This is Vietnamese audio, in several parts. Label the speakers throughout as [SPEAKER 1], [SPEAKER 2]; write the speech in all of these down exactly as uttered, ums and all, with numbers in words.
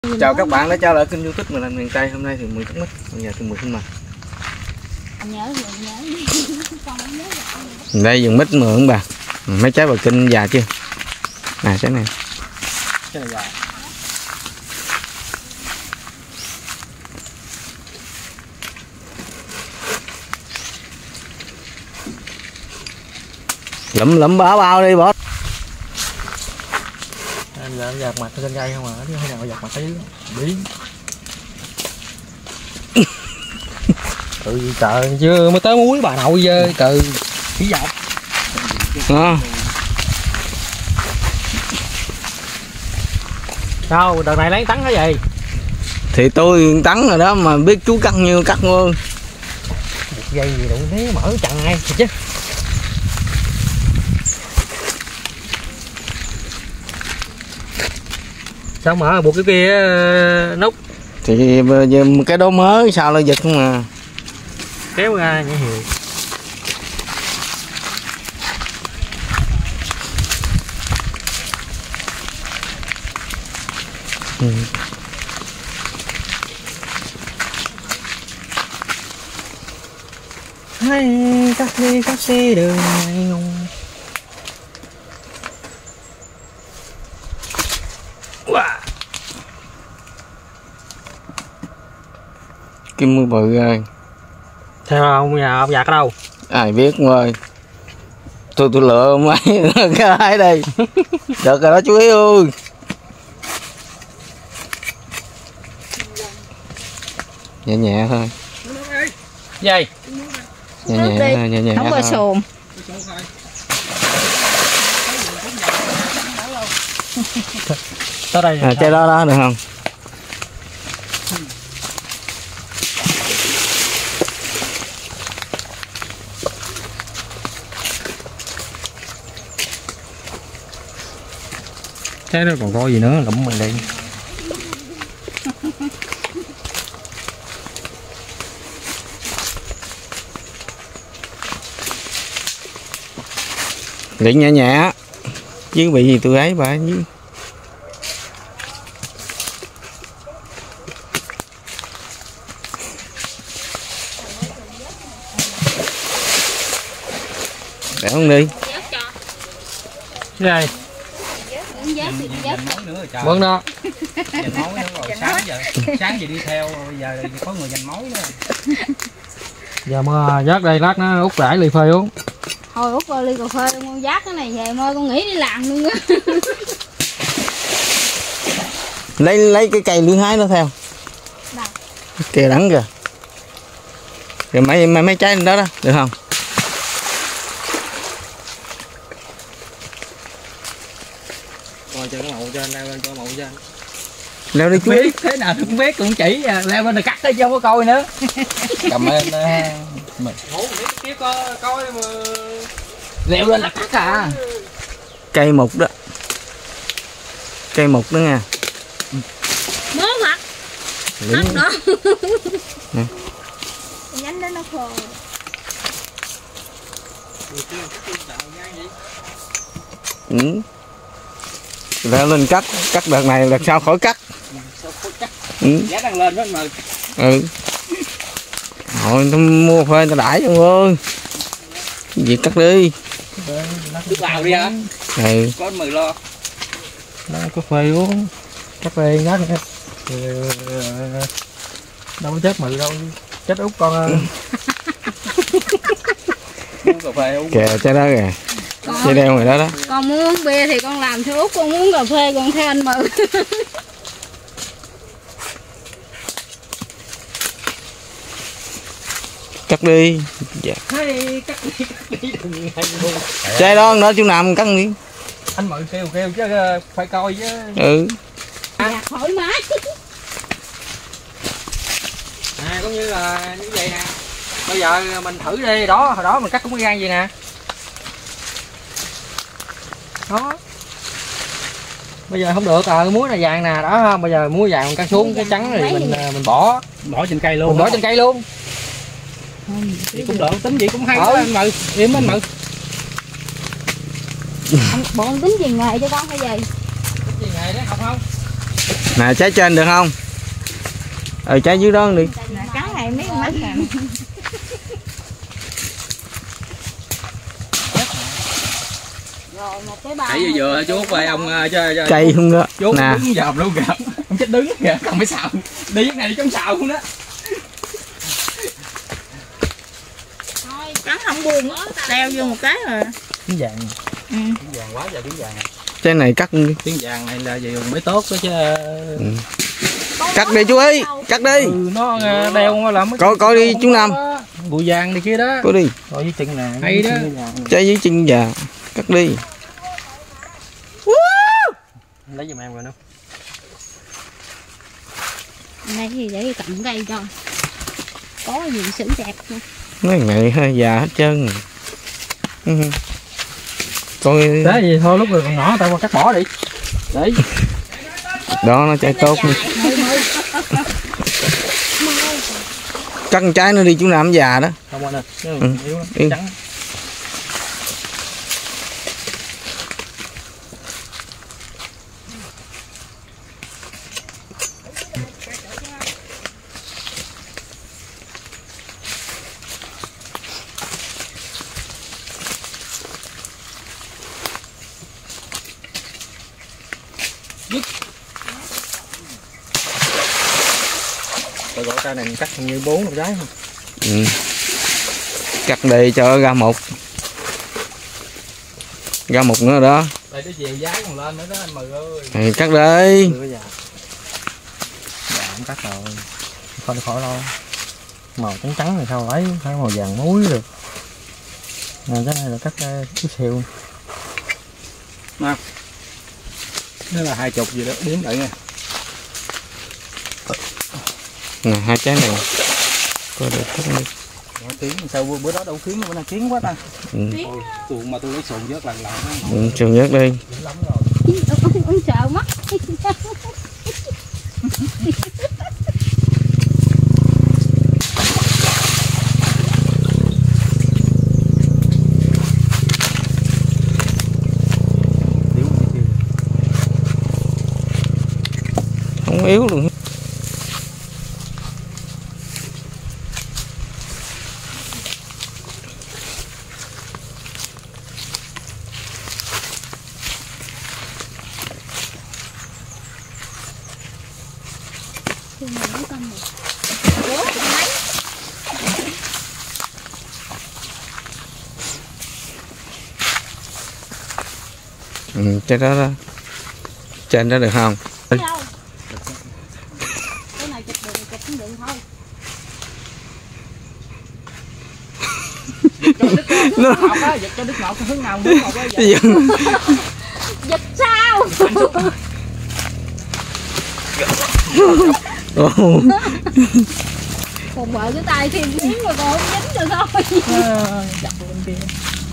[SPEAKER 1] Chào các bạn đã trở lại kênh YouTube mình là miền Tây. Hôm nay thì mười tháng mít, bây giờ tôi mười tháng mà.
[SPEAKER 2] Anh nhớ rồi, nhớ. Con không nhớ
[SPEAKER 1] rồi. Đây vườn mít mượn bà. Mấy trái bờ kinh già chưa? Nè trái này. Trái này già. Lụm lụm bả bao đi bỏ. Anh giờ giặt mặt trên cây không à, chứ hay nào giặt mặt thấy bí.
[SPEAKER 3] Ừ trời chưa mới tới muối bà nội dơ cừ khí dọc.
[SPEAKER 1] À.
[SPEAKER 3] Sao đợt này lấy tắn cái gì?
[SPEAKER 1] Thì tôi tắn rồi đó mà biết chú cắt như cắt luôn.
[SPEAKER 3] Một dây gì đụng thế mở chặn ai chứ. Sao mở buộc cái kia nút?
[SPEAKER 1] Thì cái đó mới sao nó giật không à.
[SPEAKER 3] Kéo ra nhảy hiệu.
[SPEAKER 1] Ừ.
[SPEAKER 3] Hay cắt đi cắt đi đường này ngon.
[SPEAKER 1] Wow. Kim mưa bự rồi.
[SPEAKER 3] Theo ông nhà ông giặt ở đâu?
[SPEAKER 1] Ai biết ông ơi. Tôi tôi lựa mấy cái ấy đây. Được rồi đó chú ý ơi. Nhẹ nhẹ thôi.
[SPEAKER 3] Gì?
[SPEAKER 1] Nhẹ nhẹ thôi, nhẹ nhẹ
[SPEAKER 2] không
[SPEAKER 1] thôi.
[SPEAKER 2] có sồn.
[SPEAKER 3] Tới đây.
[SPEAKER 1] À, trái đó đó được không?
[SPEAKER 3] Thế nó còn coi gì nữa, lụm mình đi.
[SPEAKER 1] Nghĩ nhẹ nhẹ chứ bị gì tôi ấy bà chứ. Để không đi.
[SPEAKER 3] Cái này. Vâng đó.
[SPEAKER 4] Dành mối nữa rồi sáng giờ sáng giờ đi theo bây giờ có người dành mối nữa.
[SPEAKER 3] Giờ mà vớt đây lát nó út rải ly phê uống.
[SPEAKER 2] Thôi út ly cà phê con dắt cái này về mơ con nghĩ đi làm luôn á.
[SPEAKER 1] Lấy lấy cái cây lưỡi hái nó theo.
[SPEAKER 2] Đâu?
[SPEAKER 1] Kìa đắng kìa. Rồi mấy mấy mấy trái đó đó, được không?
[SPEAKER 4] Rồi cho cái mậu trên leo lên cho mậu trên.
[SPEAKER 1] Leo đi chú.
[SPEAKER 4] Biết thế nào cũng biết cũng chỉ leo lên là cắt tới chứ không có coi nữa. Cầm lên mình. Ngủ kia coi coi mà leo lên là cắt à.
[SPEAKER 1] Cây mục đó. Cây mục đó nha.
[SPEAKER 2] Mớ mặt.
[SPEAKER 1] Lính.
[SPEAKER 2] Đó.
[SPEAKER 1] Nè.
[SPEAKER 2] Nhánh đó nó khô.
[SPEAKER 1] Ừ. Leo lên cắt, cắt đợt này là sao khỏi cắt. Ừ.
[SPEAKER 4] Giá đang lên đó mà.
[SPEAKER 1] Ừ. Rồi tao mua phê tao đãi cho ơi. Cái gì cắt đi.
[SPEAKER 4] Nước vào đi hả?
[SPEAKER 1] Ừ.
[SPEAKER 4] Có mười lo.
[SPEAKER 3] Nó có phê uống. Cà phê nhát nữa. Đâu có chết mừ đâu. Chết út con ơi.
[SPEAKER 4] Uống cà phê uống.
[SPEAKER 1] Kìa trái đó kìa. Trái đeo rồi đó đó.
[SPEAKER 2] Con muốn uống bia thì con làm theo út, con muốn cà phê con theo anh Mừ.
[SPEAKER 1] Cắt đi. Dạ.
[SPEAKER 4] Hay cắt đi cắt đi đừng hay luôn.
[SPEAKER 1] Trái đó nữa chú Nam cắt miếng.
[SPEAKER 4] Anh Mự kêu kêu chứ phải coi chứ.
[SPEAKER 1] Ừ.
[SPEAKER 2] Dạ thoải mái.
[SPEAKER 4] À cũng như là như vậy nè. Bây giờ mình thử đi, đó hồi đó mình cắt cũng cái gan gì nè. Đó. Bây giờ không được à, muối này vàng nè, đó không? Bây giờ muối vàng mình cắt xuống cái trắng thì mình mình bỏ, bỏ trên cây luôn. Mình bỏ trên cây luôn. Vậy cũng được, tính gì cũng hay đó anh Mự. Im anh Mự.
[SPEAKER 2] Anh, bọn tính gì nghề cho con hay gì?
[SPEAKER 4] Tính gì nghề đấy học không?
[SPEAKER 1] Nè trái trên được không? Ờ trái dưới đó đi.
[SPEAKER 2] Cái này mấy con mắt nè. Rồi một cái bao.
[SPEAKER 4] Hãy vừa vừa chú ơi ông chơi chơi.
[SPEAKER 1] Cây không đó.
[SPEAKER 4] Chú
[SPEAKER 1] nè.
[SPEAKER 4] đứng dòm luôn kìa. Ông chết đứng kìa, không phải xào. Đi cái này đi chống xào không đó.
[SPEAKER 2] Thôi cắn không buồn á, đeo vô một cái rồi.
[SPEAKER 4] Tiếng vàng.
[SPEAKER 2] Ừ.
[SPEAKER 4] Tiếng vàng quá giờ tiếng vàng.
[SPEAKER 1] Trái này cắt đi.
[SPEAKER 4] Tiếng vàng này là gì mới tốt đó chứ.
[SPEAKER 1] Ừ. Cắt đi chú ơi, cắt đi.
[SPEAKER 4] Ừ, nó đeo làm
[SPEAKER 1] Coi coi đi chú Năm.
[SPEAKER 4] Bụi vàng đi kia đó.
[SPEAKER 1] Coi đi.
[SPEAKER 4] Coi với chân nè. Hay đó.
[SPEAKER 1] Trái dưới chân già. Cắt đi.
[SPEAKER 4] Lấy giùm em rồi đâu.
[SPEAKER 2] Đây thì để cầm cây cho. Có gì xử đẹp nữa.
[SPEAKER 1] Mấy này hơi già hết trơn. Ừ. Coi
[SPEAKER 4] Thế gì thôi lúc rồi còn nhỏ tao qua cắt bỏ đi. Đấy.
[SPEAKER 1] Đó nó trái tốt đi. Cắt trái nó đi chú Năm già đó.
[SPEAKER 4] Không anh ơi.
[SPEAKER 1] Ừ.
[SPEAKER 4] Yếu lắm.
[SPEAKER 1] Ừ.
[SPEAKER 4] Trắng. Rồi gọi cây này mình cắt như bốn một trái không?
[SPEAKER 1] Ừ. Cắt đi cho ra một. Ra một nữa đó.
[SPEAKER 4] Đây cái chiều giá còn lên nữa đó anh Mười ơi.
[SPEAKER 1] Thì cắt đi.
[SPEAKER 4] Dạ không cắt rồi. Không khỏi đâu. Màu trắng trắng này sao lấy, phải màu vàng muối được. Nè cái này là cắt chút xìu. Nào. Nó là hai chục gì đó, đếm lại nha.
[SPEAKER 1] Nè hai trái này. Coi được cắt đi.
[SPEAKER 4] Tiếng sao bữa đó đâu tiếng bữa nay tiếng quá ta.
[SPEAKER 1] Ừ.
[SPEAKER 4] Tôi mà tôi lấy sùn vớt lần lần.
[SPEAKER 1] Ừ, trường nhất đi.
[SPEAKER 4] Lắm rồi.
[SPEAKER 2] Ông, ông sợ mất.
[SPEAKER 1] Không yếu luôn. Ừ, trái đó đó. Trên đó được không?
[SPEAKER 2] Cái này chụp được chụp không được thôi.
[SPEAKER 1] Nó
[SPEAKER 4] Giật cho đứt ngọt hướng nào hướng ngọt quá vậy.
[SPEAKER 2] Giật sao? Còn vợ cái tay thêm miếng mà còn không dính được thôi.
[SPEAKER 4] Chặt bên kia.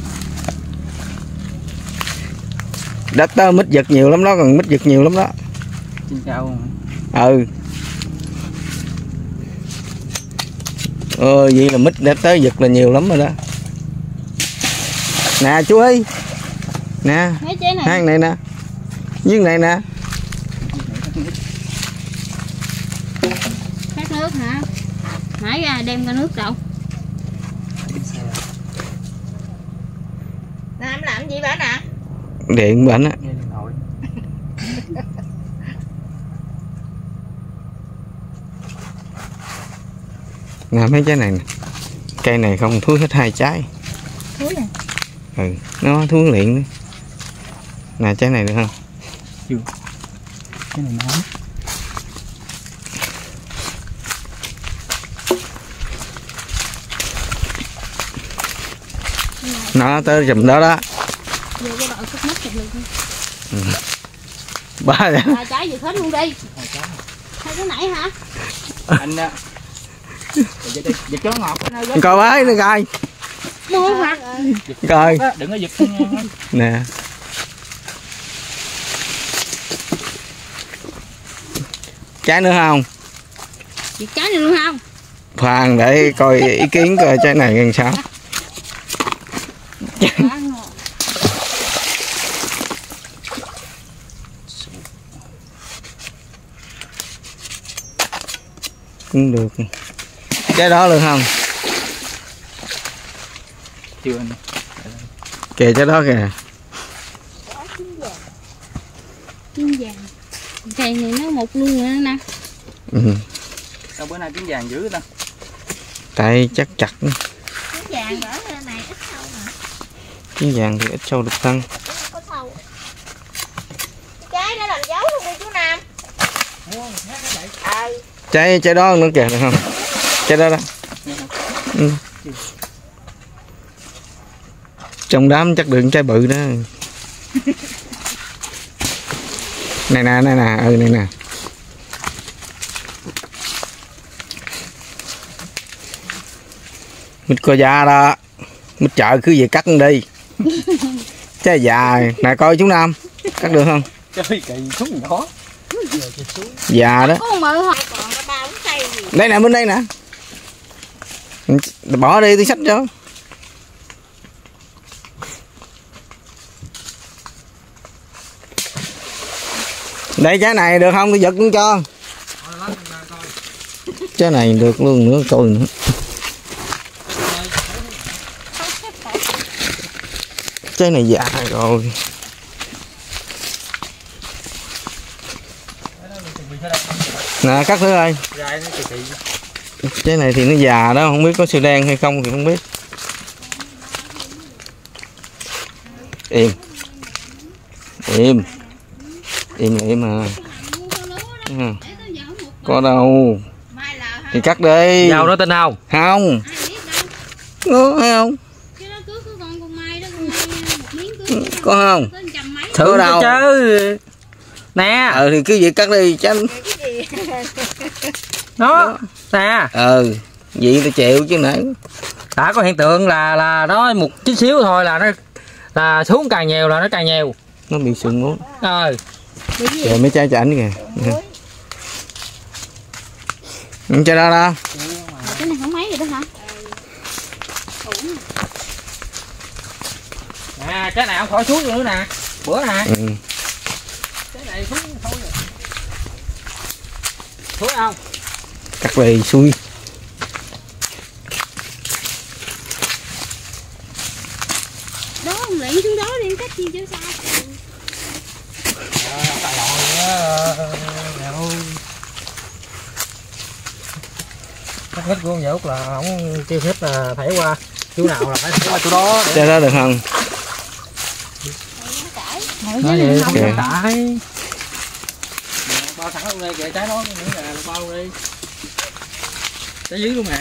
[SPEAKER 1] đất đó mít giật nhiều lắm đó, còn mít giật nhiều lắm đó.
[SPEAKER 4] Trên cao.
[SPEAKER 1] Ừ. Ờ vậy là mít đã tới giật là nhiều lắm rồi đó. Nè chú ơi. Nè.
[SPEAKER 2] Mấy trái này.
[SPEAKER 1] Hai này nè. Với này nè.
[SPEAKER 2] Khát nước hả? Nãy ra đem ra nước đâu? Nè em làm gì vậy nè?
[SPEAKER 1] Điện bệnh á. Nè mấy trái này nè. Cây này không thúi hết hai trái.
[SPEAKER 2] Thúi nè.
[SPEAKER 1] Ừ, nó thúi liền đi. Nè trái này được không?
[SPEAKER 4] Chưa. Cái này nóng.
[SPEAKER 1] Nó tới chùm đó đó.
[SPEAKER 2] Vô cái đội cất mất chụp được không?
[SPEAKER 1] Ừ. Ba
[SPEAKER 2] Ba trái vừa hết luôn đi. Hai cái nãy hả?
[SPEAKER 4] Anh giật đi, giật cho ngọt.
[SPEAKER 1] coi bái nó coi.
[SPEAKER 2] Mua hả?
[SPEAKER 1] Coi.
[SPEAKER 4] Đừng có giật.
[SPEAKER 1] Nè. Trái nữa không?
[SPEAKER 2] Giật trái này luôn không?
[SPEAKER 1] Khoan để coi ý kiến coi trái này làm sao. cũng được. Cái đó được không?
[SPEAKER 4] Chưa anh.
[SPEAKER 1] Kìa cái đó kìa.
[SPEAKER 2] Chín vàng. Cây này nó một luôn rồi nè.
[SPEAKER 1] Ừ.
[SPEAKER 4] Sao bữa nay trứng vàng dữ ta?
[SPEAKER 1] Tại chắc chặt.
[SPEAKER 2] Chín vàng ở này ít sâu mà.
[SPEAKER 1] Trứng vàng thì ít sâu được thân.
[SPEAKER 2] Có sâu. Trái đó làm dấu luôn đi chú Nam. Ờ.
[SPEAKER 1] Trái trái đó nữa kìa được không? Trái đó đó. Ừ. Trong đám chắc được trái bự đó. Này nè, này nè, ừ này nè. Mít có da đó. Mít chợ cứ về cắt đi. Trái già nè, coi chú Nam cắt được không?
[SPEAKER 4] Trời kỳ xuống nhỏ.
[SPEAKER 1] Già đó.
[SPEAKER 2] Có mỡ hoặc còn có ba bốn cây gì.
[SPEAKER 1] Đây nè, bên đây nè. Bỏ đi tôi xách cho. Đây trái này được không? Tôi giật cũng cho. Trái này được luôn nữa, coi nữa. Trái này già rồi. Nè cắt thử ơi. Trái này thì nó già đó, không biết có sự đen hay không thì không biết. Im. Im. Im im mà. À. Có đâu. Thì cắt đi.
[SPEAKER 4] Dao nó tin không?
[SPEAKER 1] Không. Có hay không? Có không?
[SPEAKER 4] Thử
[SPEAKER 1] đâu
[SPEAKER 4] chứ. Nè.
[SPEAKER 1] Ờ thì cứ việc cắt đi tránh.
[SPEAKER 4] Nó. Nè.
[SPEAKER 1] Ừ. Vậy tôi chịu chứ nãy.
[SPEAKER 4] Đã có hiện tượng là là nó một chút xíu thôi là nó là xuống càng nhiều là nó càng nhiều.
[SPEAKER 1] Nó bị sườn ngốn.
[SPEAKER 4] Ờ.
[SPEAKER 1] Kìa mấy trái cho ảnh kìa. Ừ, trái đó đó.
[SPEAKER 2] Cái này không mấy rồi đó hả?
[SPEAKER 4] Nè, cái nào khỏi xuống nữa nè. Bữa nè.
[SPEAKER 1] Ừ.
[SPEAKER 4] Cái này xuống thôi. Xuống không?
[SPEAKER 1] Cắt về xuôi.
[SPEAKER 2] Đó ông lị xuống đó đi cách gì chứ sao?
[SPEAKER 4] Cách hết của con Út là không kêu phép là phải qua chú nào là phải qua chỗ đó.
[SPEAKER 1] Trái đó được không?
[SPEAKER 4] Nói vậy không
[SPEAKER 1] kìa.
[SPEAKER 4] cãi. Bao sẵn luôn đi, kìa trái đó nữa là bao luôn đi. Trái dưới luôn nè.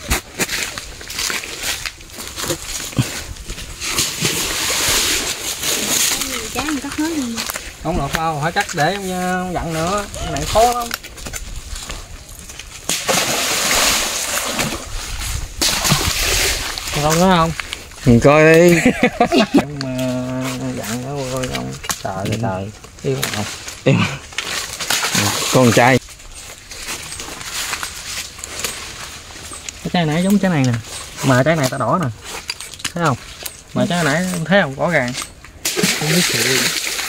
[SPEAKER 2] Trái mình cắt hết luôn.
[SPEAKER 4] Không lọt bao, phải cắt để không dặn nữa, cái này khó lắm. Không nữa không?
[SPEAKER 1] Mình coi đi.
[SPEAKER 4] Em dặn nó ơi không. Trời ơi trời. Yêu không?
[SPEAKER 1] Yêu. Con trai.
[SPEAKER 4] Cái trái nãy giống trái này nè. Mà trái này ta đỏ nè. Thấy không? Mà trái nãy thấy không? Rõ ràng. Không biết sự.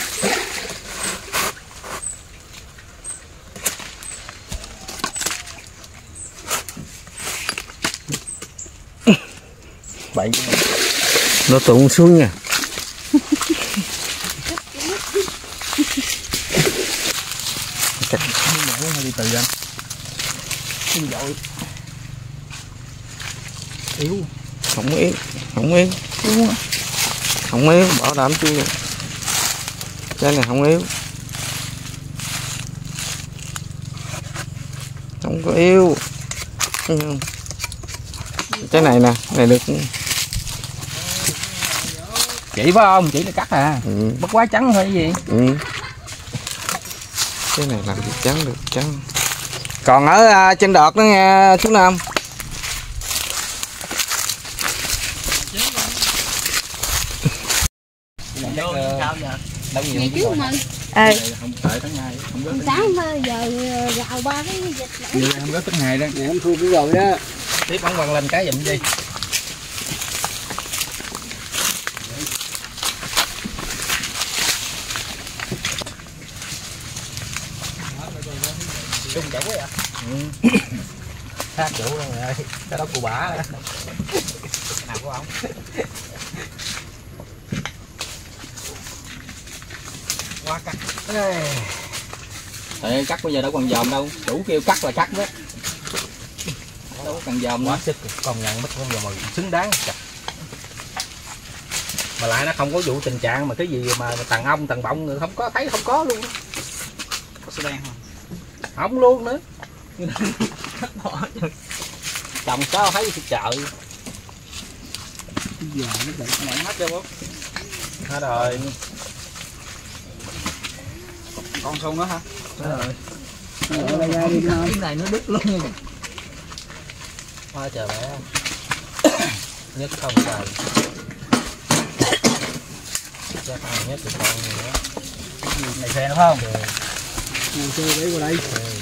[SPEAKER 4] Vậy
[SPEAKER 1] Nó tụng xuống nha.
[SPEAKER 4] Cắt mẫu hay đi từ anh. Không dội. Yếu.
[SPEAKER 1] Không yếu. Không yếu. Không yếu. Bảo đảm chưa. Trái này không yếu. Không có yếu. Trái này nè. Này được.
[SPEAKER 4] Chỉ phải không? Chỉ là cắt à.
[SPEAKER 1] Ừ.
[SPEAKER 4] Bất quá trắng thôi cái gì.
[SPEAKER 1] Ừ. Cái này làm được trắng được trắng. Còn ở uh, trên đọt đó nghe chú Nam.
[SPEAKER 2] Ngày trước mà.
[SPEAKER 5] Ờ.
[SPEAKER 4] Không đợi tháng hai, không rớt.
[SPEAKER 2] Sáng thôi giờ gạo ba cái dịch lắm.
[SPEAKER 4] Giờ không rớt tháng hai đó. Ngày em thua cái rồi đó. Tiếp ông bằng lên cái giùm gì. Trung chảy quá vậy. Ừ. sát chủ rồi ơi, cái đó của bả nào của ông. Quá cắt.
[SPEAKER 1] Tại cắt bây giờ đâu còn dòm đâu, chủ kêu cắt là cắt đó. Đâu có cần dòm
[SPEAKER 4] Quá
[SPEAKER 1] nữa.
[SPEAKER 4] sức, công nhận mất con dòm mà xứng đáng chặt. Mà lại nó không có vụ tình trạng mà cái gì mà tàn ong tàn bọng người không có thấy, không có luôn.
[SPEAKER 1] Có số đen không?
[SPEAKER 4] Không luôn nữa. Trồng sao thấy chợ.
[SPEAKER 3] Giờ nó bị
[SPEAKER 1] Này hết chưa bố?
[SPEAKER 4] Hết rồi.
[SPEAKER 1] Con sung nữa hả?
[SPEAKER 4] Hết rồi.
[SPEAKER 3] cái này nó đứt luôn.
[SPEAKER 4] Hoa trời bé. Nhất không xài. Chắc ăn nhất thì con nữa.
[SPEAKER 1] Này xe đúng không?
[SPEAKER 3] Này chơi lấy qua đây.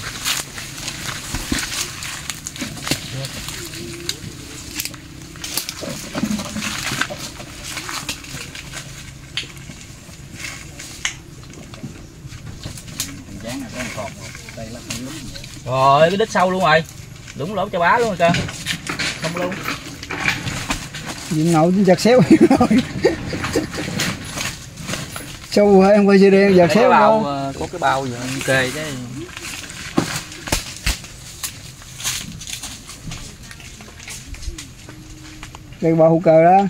[SPEAKER 1] Dán này có một cột. Đây là con lúm.
[SPEAKER 4] Rồi cái đít sâu luôn rồi. Đúng lỗ cho bá luôn rồi cơ. Không luôn.
[SPEAKER 3] Diện ngậu chứ giặt xéo rồi. Sâu hay không phải dưa đen giặt xéo
[SPEAKER 4] bao,
[SPEAKER 3] đâu.
[SPEAKER 4] có cái bao giờ ok chứ.
[SPEAKER 3] Đây bao hữu cơ đó.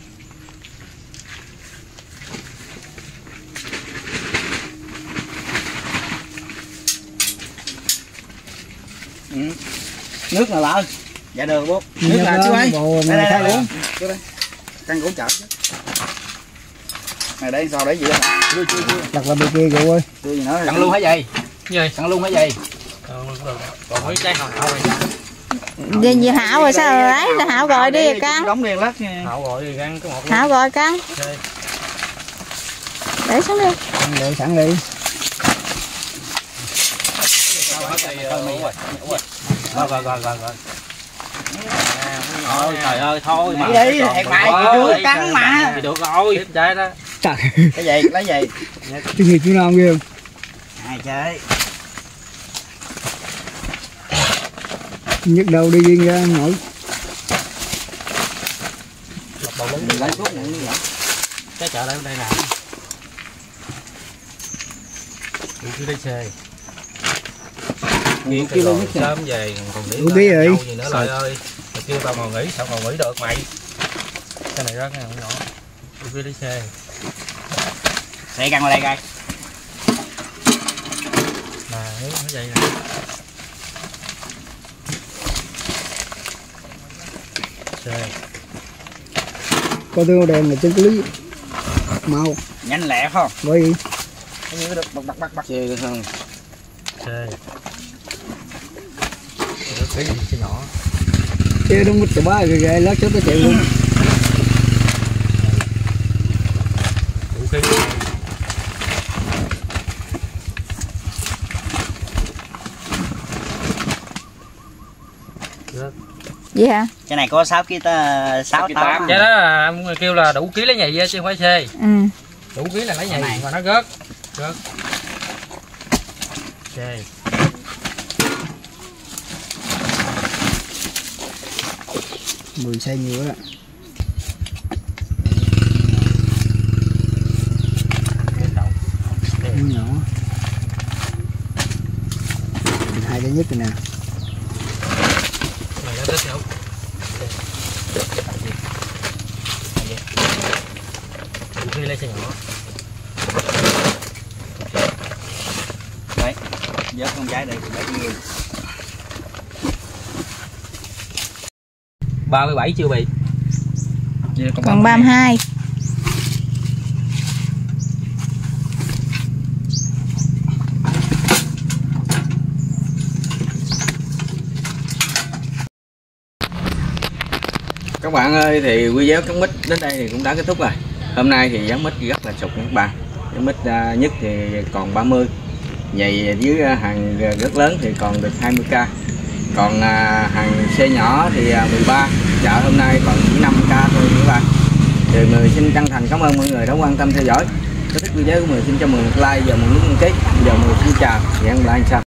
[SPEAKER 1] Ừ. Nước nào lỡ? Dạ được bố. Nước là chú ơi. Đây đây đây. Chú đây. Căng cũng chở chứ. Này đây sao để gì đó? Chưa chưa chưa.
[SPEAKER 3] Đặt là bên kia rồi ơi.
[SPEAKER 1] Chưa gì nữa.
[SPEAKER 4] Cặn luôn hả vậy?
[SPEAKER 1] Gì? Cặn luôn hả vậy?
[SPEAKER 4] Còn mấy trái hào hào này.
[SPEAKER 2] Gì gì Hảo rồi sao rồi đấy, là Hảo gọi đi căng.
[SPEAKER 1] Đóng liền lát nha.
[SPEAKER 4] Hào gọi thì găng có một.
[SPEAKER 2] Hảo gọi căng. Để xuống đi.
[SPEAKER 3] Ăn để sẵn đi.
[SPEAKER 4] Rồi rồi rồi rồi. Ôi trời ơi thôi mà.
[SPEAKER 1] Đi đi, thẹt bài chưa cắn mà.
[SPEAKER 4] Thì được rồi. Tiếp trái đó.
[SPEAKER 3] Trời.
[SPEAKER 1] Cái gì? Lấy gì?
[SPEAKER 3] Cái gì chú non ghê không?
[SPEAKER 1] Ai chơi?
[SPEAKER 3] Nhức đầu đi riêng ra nổi.
[SPEAKER 4] Đầu lớn
[SPEAKER 1] Lấy thuốc này như vậy.
[SPEAKER 4] trái chợ đây đây nè. Đi cứ đi xe. Nghiêng cái lon sớm về còn nghỉ
[SPEAKER 3] Đủ tí rồi.
[SPEAKER 4] gì nữa lại ơi. Mà kêu tao ngồi nghỉ sao ngồi nghỉ được mày. Cái này rất nhỏ nhỏ. Đi cứ đi xe.
[SPEAKER 1] Xe căng qua đây coi.
[SPEAKER 4] Mà nếu nó vậy nè. Xe.
[SPEAKER 3] Có tương đèn là chân lý màu
[SPEAKER 1] Nhanh lẹ không?
[SPEAKER 3] bởi vì
[SPEAKER 1] Như được bắt bắt bắt bắt xe hơn.
[SPEAKER 4] Xe. Cái gì xe nhỏ.
[SPEAKER 3] chơi đúng mít ba rồi ghê lát cho tôi chạy luôn.
[SPEAKER 4] Đủ khí.
[SPEAKER 2] Gì hả?
[SPEAKER 1] Cái này có sáu ký ta sáu tám.
[SPEAKER 4] Vậy đó là kêu là đủ ký lấy nhì chứ không phải xe.
[SPEAKER 2] Ừ.
[SPEAKER 4] Đủ ký là lấy nhì mà nó rớt. Rớt. Xe.
[SPEAKER 3] mười xe nhiều á. Nhỏ. Hai cái nhất rồi nè.
[SPEAKER 4] Này nó rất nhỏ. Đủ ký lấy xe nhỏ.
[SPEAKER 1] Đấy. Vớt con trái đây để nhiều.
[SPEAKER 4] ba mươi bảy chưa bị.
[SPEAKER 2] Còn ba mươi hai.
[SPEAKER 1] Các bạn ơi, thì video cắn mít đến đây thì cũng đã kết thúc rồi. Hôm nay thì giá mít rất là sụt các bạn. Giá mít uh, nhất thì còn ba mươi. Vậy dưới uh, hàng rất lớn thì còn được hai mươi k. Còn uh, hàng xe nhỏ thì uh, mười ba. Chợ hôm nay còn chỉ năm k thôi các bạn. Thì mình xin chân thành cảm ơn mọi người đã quan tâm theo dõi. Nếu thích video của mình xin cho mình một like và một nút đăng ký. Giờ mình xin chào và hẹn gặp lại sau.